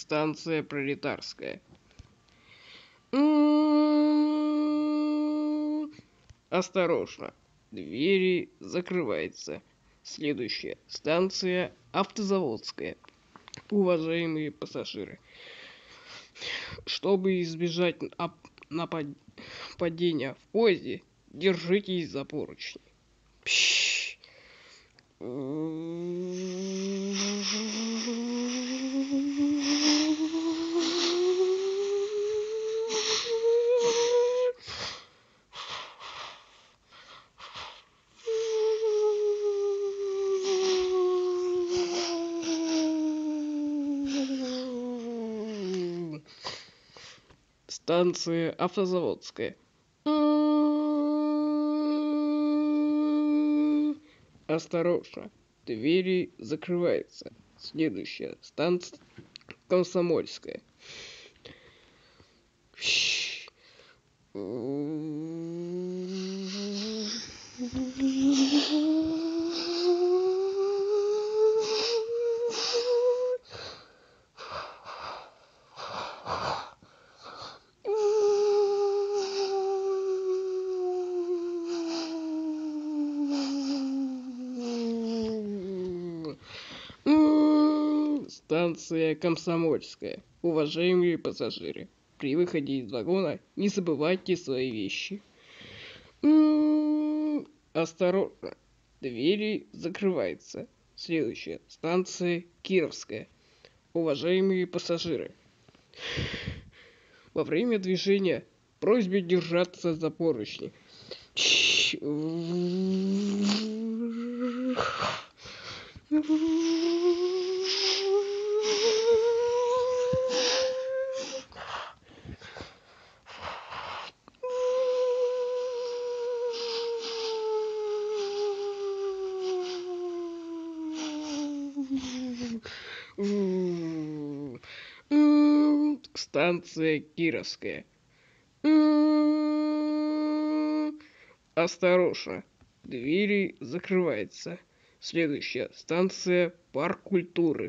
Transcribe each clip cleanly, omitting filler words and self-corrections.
станция Пролетарская. Осторожно, двери закрываются. Следующая станция Автозаводская. Уважаемые пассажиры, чтобы избежать падения в поезде, держитесь за поручни. Станция Автозаводская. Осторожно, двери закрываются. Следующая станция Комсомольская. Станция Комсомольская. Уважаемые пассажиры, при выходе из вагона не забывайте свои вещи. Осторожно, двери закрываются. Следующая станция Кировская. Уважаемые пассажиры, во время движения просьба держаться за поручни. Станция Кировская. Осторожно, двери закрываются. Следующая станция Парк культуры.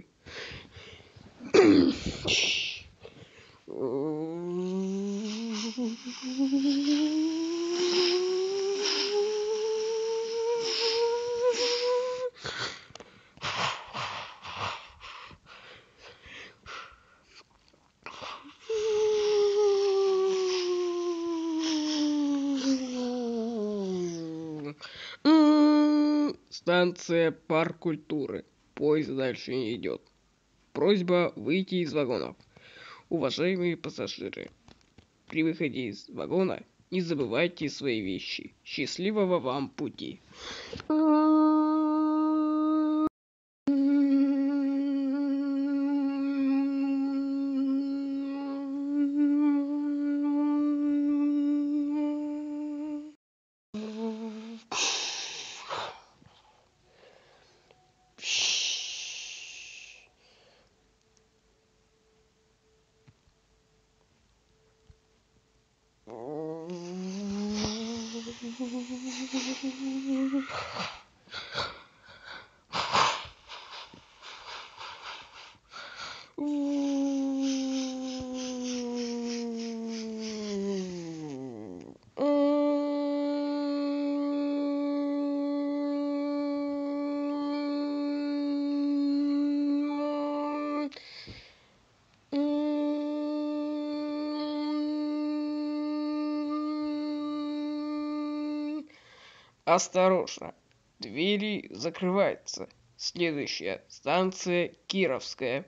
Станция Парк культуры. Поезд дальше не идет. Просьба выйти из вагонов. Уважаемые пассажиры, при выходе из вагона не забывайте свои вещи. Счастливого вам пути. Осторожно, двери закрываются. Следующая станция Кировская.